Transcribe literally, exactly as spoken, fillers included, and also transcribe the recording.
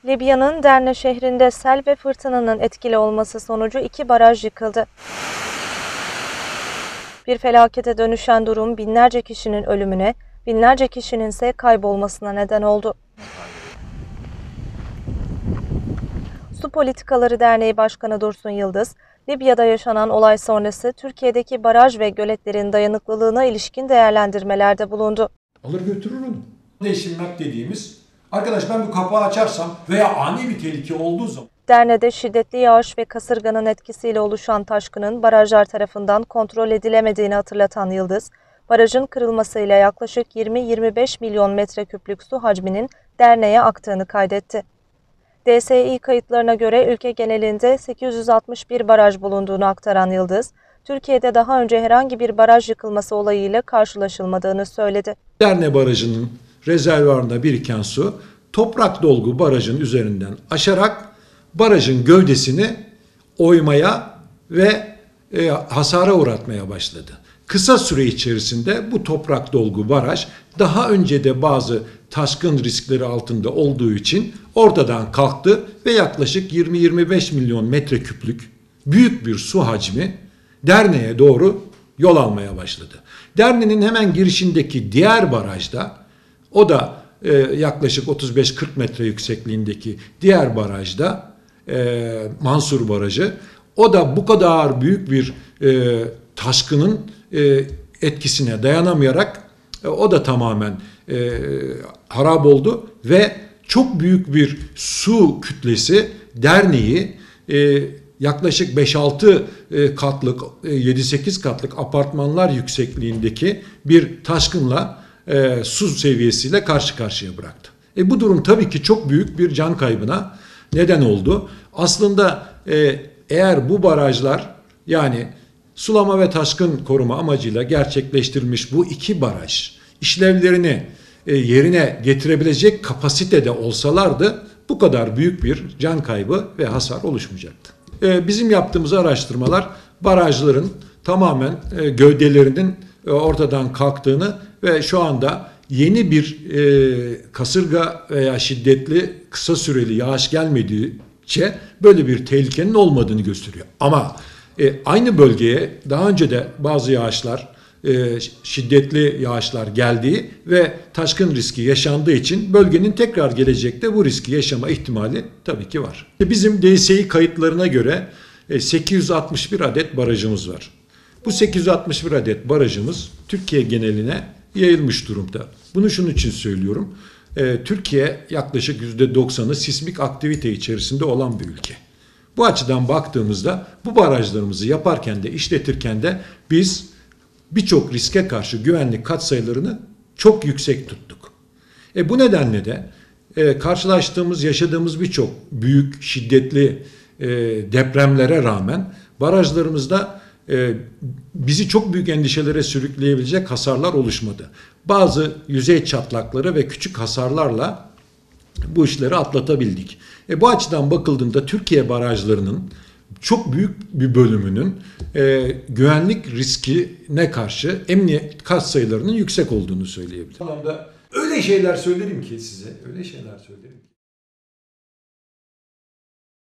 Libya'nın Derne şehrinde sel ve fırtınanın etkili olması sonucu iki baraj yıkıldı. Bir felakete dönüşen durum binlerce kişinin ölümüne, binlerce kişinin ise kaybolmasına neden oldu. Su Politikaları Derneği Başkanı Dursun Yıldız, Libya'da yaşanan olay sonrası Türkiye'deki baraj ve göletlerin dayanıklılığına ilişkin değerlendirmelerde bulundu. Alır götürür onu. Değişimler dediğimiz, arkadaş ben bu kapağı açarsam veya ani bir tehlike olduğu zaman... Derne'de şiddetli yağış ve kasırganın etkisiyle oluşan taşkının barajlar tarafından kontrol edilemediğini hatırlatan Yıldız, barajın kırılmasıyla yaklaşık yirmi yirmi beş milyon metreküplük su hacminin Derne'ye aktığını kaydetti. D S İ kayıtlarına göre ülke genelinde sekiz yüz altmış bir baraj bulunduğunu aktaran Yıldız, Türkiye'de daha önce herhangi bir baraj yıkılması olayıyla karşılaşılmadığını söyledi. Derne Barajı'nın rezervuarında biriken su, toprak dolgu barajın üzerinden aşarak barajın gövdesini oymaya ve e, hasara uğratmaya başladı. Kısa süre içerisinde bu toprak dolgu baraj daha önce de bazı taşkın riskleri altında olduğu için ortadan kalktı ve yaklaşık yirmi yirmi beş milyon metreküplük büyük bir su hacmi Derne'ye doğru yol almaya başladı. Derne'nin hemen girişindeki diğer barajda, o da e, yaklaşık otuz beş kırk metre yüksekliğindeki diğer barajda, e, Mansur Barajı, o da bu kadar büyük bir e, taşkının e, etkisine dayanamayarak e, o da tamamen e, harap oldu ve çok büyük bir su kütlesi Derne'yi e, yaklaşık beş altı katlık, yedi sekiz katlık apartmanlar yüksekliğindeki bir taşkınla e, su seviyesiyle karşı karşıya bıraktı. E, bu durum tabii ki çok büyük bir can kaybına neden oldu. Aslında e, eğer bu barajlar, yani sulama ve taşkın koruma amacıyla gerçekleştirilmiş bu iki baraj işlevlerini e, yerine getirebilecek kapasitede olsalardı bu kadar büyük bir can kaybı ve hasar oluşmayacaktı. Bizim yaptığımız araştırmalar barajların tamamen gövdelerinin ortadan kalktığını ve şu anda yeni bir kasırga veya şiddetli kısa süreli yağış gelmedikçe böyle bir tehlikenin olmadığını gösteriyor. Ama aynı bölgeye daha önce de bazı yağışlar, şiddetli yağışlar geldiği ve taşkın riski yaşandığı için bölgenin tekrar gelecekte bu riski yaşama ihtimali tabii ki var. Bizim D S İ kayıtlarına göre sekiz yüz altmış bir adet barajımız var. Bu sekiz yüz altmış bir adet barajımız Türkiye geneline yayılmış durumda. Bunu şunun için söylüyorum. Türkiye yaklaşık yüzde doksanı sismik aktivite içerisinde olan bir ülke. Bu açıdan baktığımızda bu barajlarımızı yaparken de işletirken de biz birçok riske karşı güvenlik katsayılarını çok yüksek tuttuk. E bu nedenle de e, karşılaştığımız, yaşadığımız birçok büyük, şiddetli e, depremlere rağmen barajlarımızda e, bizi çok büyük endişelere sürükleyebilecek hasarlar oluşmadı. Bazı yüzey çatlakları ve küçük hasarlarla bu işleri atlatabildik. E bu açıdan bakıldığında Türkiye barajlarının çok büyük bir bölümünün e, güvenlik riskine karşı emniyet katsayılarının yüksek olduğunu söyleyebilirim. Öyle şeyler söylerim ki size, öyle şeyler söylerim ki.